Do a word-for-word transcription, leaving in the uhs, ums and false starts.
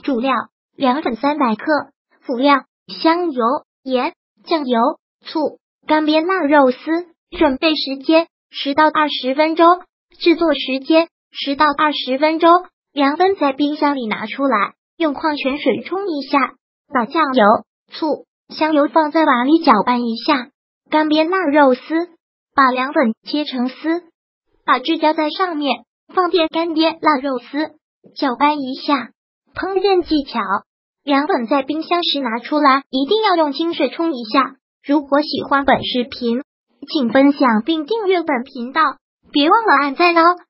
主料：凉粉三百克，辅料：香油、盐、酱油、醋、干煸腊肉丝。准备时间：十到二十分钟。制作时间：十到二十分钟。凉粉在冰箱里拿出来，用矿泉水冲一下，把酱油、醋、香油放在碗里搅拌一下。干煸腊肉丝，把凉粉切成丝，把汁浇在上面，放点干煸腊肉丝，搅拌一下。烹饪技巧：凉粉在冰箱时拿出来，一定要用清水冲一下。如果喜欢本视频，请分享并订阅本频道，别忘了按赞哦。